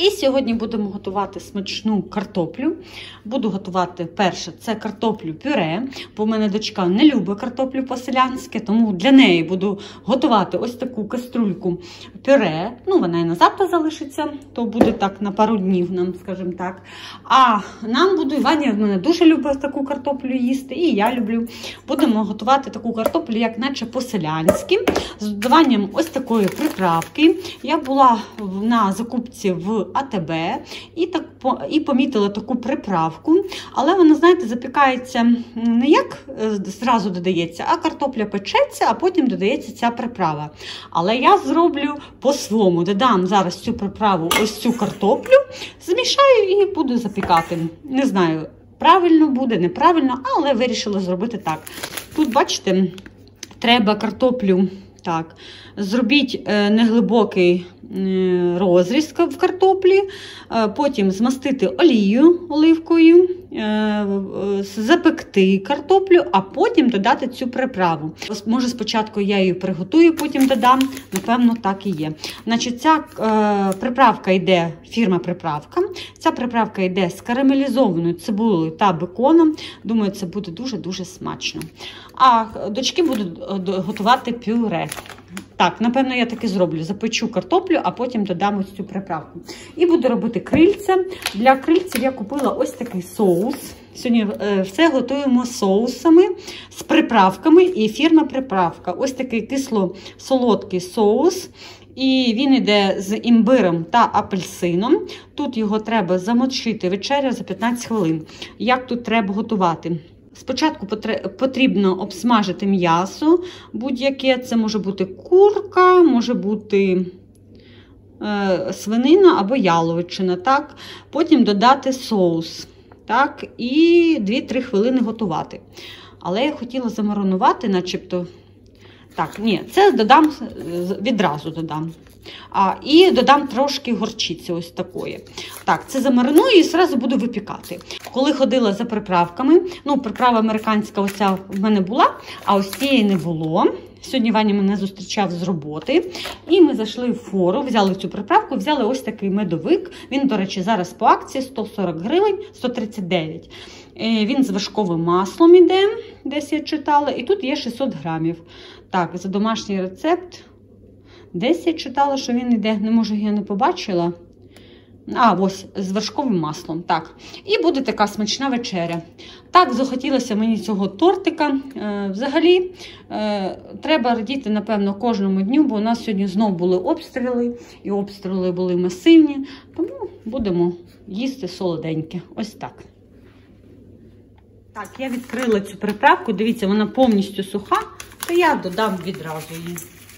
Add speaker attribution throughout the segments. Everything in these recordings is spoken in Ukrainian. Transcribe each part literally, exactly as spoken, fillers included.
Speaker 1: І сьогодні будемо готувати смачну картоплю. Буду готувати перше, це картоплю пюре, бо в мене дочка не любить картоплю по-селянськи, тому для неї буду готувати ось таку каструльку пюре. Ну, вона і на завтра залишиться, то буде так на пару днів нам, скажімо так. А нам буду, Ваня в мене дуже любить таку картоплю їсти, і я люблю. Будемо готувати таку картоплю, як наче по-селянськи, з додаванням ось такої приправки. Я була на закупці в А Те Бе і, так, і помітила таку приправку, але вона, знаєте, запікається не як зразу додається, а картопля печеться, а потім додається ця приправа. Але я зроблю по-своєму. Додам зараз цю приправу, ось цю картоплю, змішаю і буду запікати. Не знаю, правильно буде, неправильно, але вирішила зробити так. Тут, бачите, треба картоплю, так, зробіть неглибокий розріз в картоплі, потім змастити олією оливкою, запекти картоплю, а потім додати цю приправу. Може, спочатку я її приготую, потім додам, напевно, так і є. Значить, ця е, приправка йде, фірма приправка, ця приправка йде з карамелізованою цибулею та беконом. Думаю, це буде дуже-дуже смачно. А дочки будуть готувати пюре. Так, напевно, я так і зроблю. Запечу картоплю, а потім додам ось цю приправку. І буду робити крильця. Для крильців я купила ось такий соус. Сьогодні все готуємо соусами, з приправками і фірма приправка. Ось такий кисло-солодкий соус. І він йде з імбирем та апельсином. Тут його треба замочити вечеря за п'ятнадцять хвилин. Як тут треба готувати? Спочатку потрібно обсмажити м'ясо будь-яке. Це може бути курка, може бути е, свинина або яловичина. Так? Потім додати соус. Так? І дві-три хвилини готувати. Але я хотіла замаринувати, начебто. Так, ні, це додам, відразу додам. А, і додам трошки горчиці ось такої. Так, це замариную і одразу буду випікати. Коли ходила за приправками, ну, приправа американська оця в мене була, а ось цієї не було. Сьогодні Ваня мене зустрічав з роботи. І ми зайшли в фору, взяли цю приправку, взяли ось такий медовик. Він, до речі, зараз по акції сто сорок гривень, сто тридцять дев'ять. Він з вершковим маслом іде, десь я читала. І тут є шістсот грамів. Так, за домашній рецепт. Десь я читала, що він йде, не може, я не побачила. А, ось, з вершковим маслом, так. І буде така смачна вечеря. Так, захотілося мені цього тортика. Е, взагалі, е, треба радіти, напевно, кожному дню, бо у нас сьогодні знову були обстріли, і обстріли були масивні. Тому будемо їсти солоденьке. Ось так. Так, я відкрила цю приправку, дивіться, вона повністю суха, то я додам відразу її.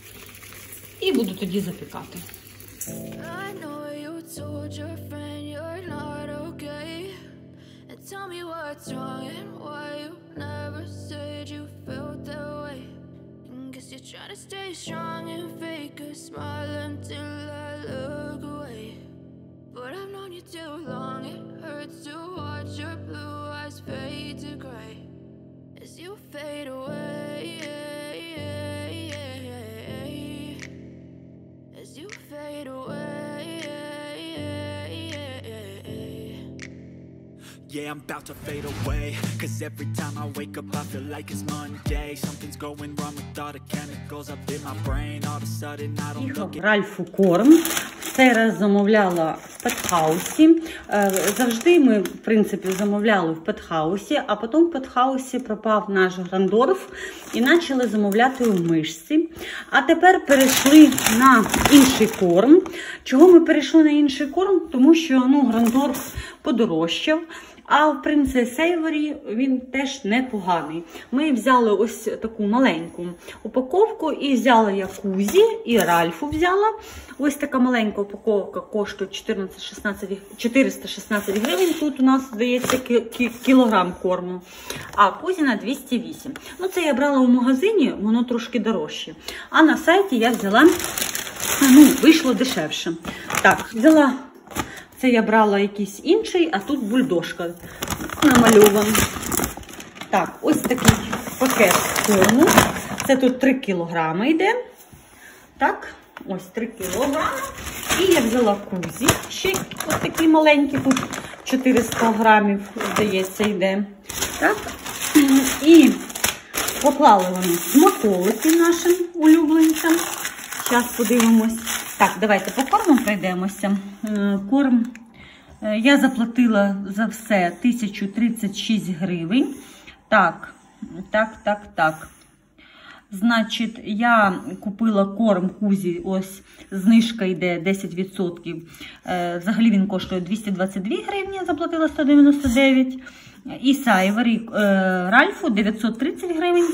Speaker 1: І буду тоді запікати.
Speaker 2: Yeah, I'm about to fade away, cause every time I wake up I feel like it's Monday. Something's going wrong with all the chemicals up in my brain. All of a sudden I don't look at...
Speaker 1: Ральфу корм. Цей раз замовляла в Петхаусі. Завжди ми, в принципі, замовляли в Петхаусі, а потім в Петхаусі пропав наш Грандорф і почали замовляти у Мишці. А тепер перейшли на інший корм. Чого ми перейшли на інший корм? Тому що, ну, Грандорф подорожчав. А в Princess Savory він теж непоганий. Ми взяли ось таку маленьку упаковку і взяла я Кузі, і Ральфу взяла. Ось така маленька упаковка коштує чотириста шістнадцять гривень. Тут у нас, здається, кілограм корму. А Кузі на двісті вісім. Ну, це я брала у магазині, воно трошки дорожче. А на сайті я взяла, ну, вийшло дешевше. Так, взяла... Це я брала якийсь інший, а тут бульдожка намальована. Так, ось такий пакет корму. Це тут три кілограми йде. Так, ось три кілограми. І я взяла кузі, ще ось такі маленькі, тут чотириста грамів, здається, йде. Так. І поклали вони смаколики нашим улюбленцям. Зараз подивимось. Так, давайте по корму пройдемося. Корм, я заплатила за все тисячу тридцять шість гривень. Так, так, так, так. Значить, я купила корм кузі, ось знижка йде десять відсотків. Взагалі він коштує двісті двадцять дві гривні, я заплатила сто дев'яносто дев'ять. І Сайвері Ральфу дев'ятсот тридцять гривень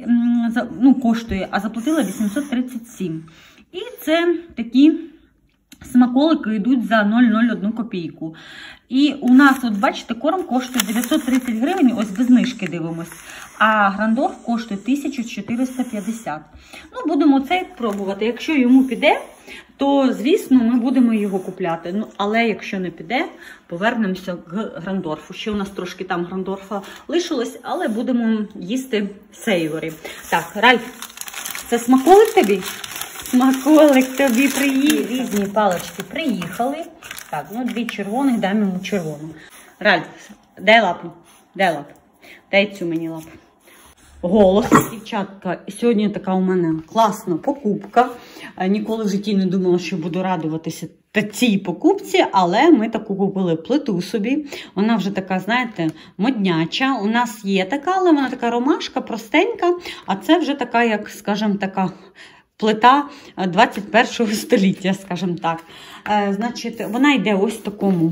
Speaker 1: ну, коштує, а заплатила вісімсот тридцять сім. І це такі смаколики йдуть за нуль цілих нуль одну копійку. І у нас, от бачите, корм коштує дев'ятсот тридцять гривень, ось без знижки дивимось. А Грандорф коштує тисячу чотириста п'ятдесят. Ну, будемо цей пробувати. Якщо йому піде, то, звісно, ми будемо його купляти. Ну, але якщо не піде, повернемося к Грандорфу. Ще у нас трошки там Грандорфа лишилось, але будемо їсти Сейворі. Так, Ральф, це смаколик тобі? Смаколик тобі приїхав. Різні палички приїхали. Так, ну дві червоних, дай йому червону. Ральф, дай лапу, дай лапу. Дай цю мені лапу. Голос. Дівчатка, сьогодні така у мене класна покупка. Ніколи в житті не думала, що буду радуватися цій покупці, але ми таку купили плиту собі. Вона вже така, знаєте, модняча. У нас є така, але вона така ромашка, простенька. А це вже така, як, скажімо, така плита двадцять першого століття, скажімо так. Е, значить, вона йде ось в такому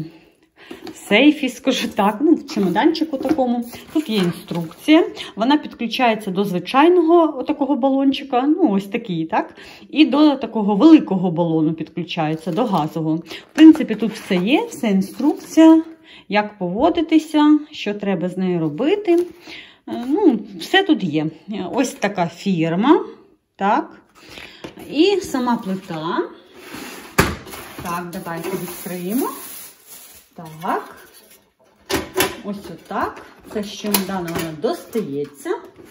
Speaker 1: сейфі, скажу так, ну, в чемоданчику такому. Тут є інструкція. Вона підключається до звичайного такого балончика, ну, ось такий, так? І до такого великого балону підключається, до газового. В принципі, тут все є, вся інструкція, як поводитися, що треба з нею робити. Е, ну, все тут є. Ось така фірма, так? І сама плита. Так, давайте відкриємо. Так. Ось отак. Це з чемодана вона достається.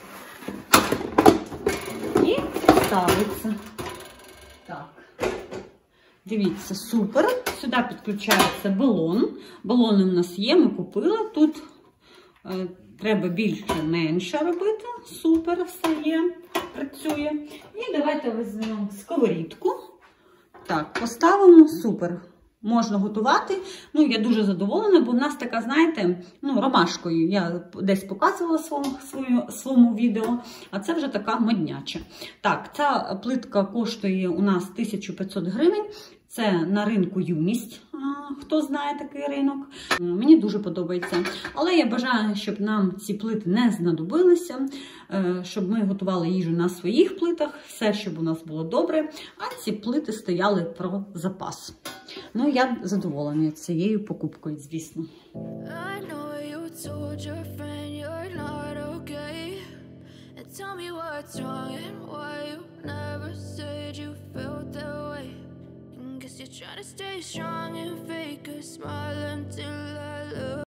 Speaker 1: І ставиться. Так. Дивіться, супер. Сюди підключається балон. Балони у нас є, ми купили. Тут е, треба більше-менше робити. Супер, все є. Працює. І давайте візьмемо сковорідку. Так, поставимо. Супер. Можна готувати. Ну, я дуже задоволена, бо в нас така, знаєте, ну, ромашкою. Я десь показувала своєму, своєму, своєму відео, а це вже така модняча. Так, ця плитка коштує у нас тисячу п'ятсот гривень. Це на ринку Юність, хто знає такий ринок. Мені дуже подобається. Але я бажаю, щоб нам ці плити не знадобилися, щоб ми готували їжу на своїх плитах, все, щоб у нас було добре, а ці плити стояли про запас. Ну, я задоволена цією покупкою, звісно.
Speaker 3: Guess you're trying to stay strong and fake a smile until I look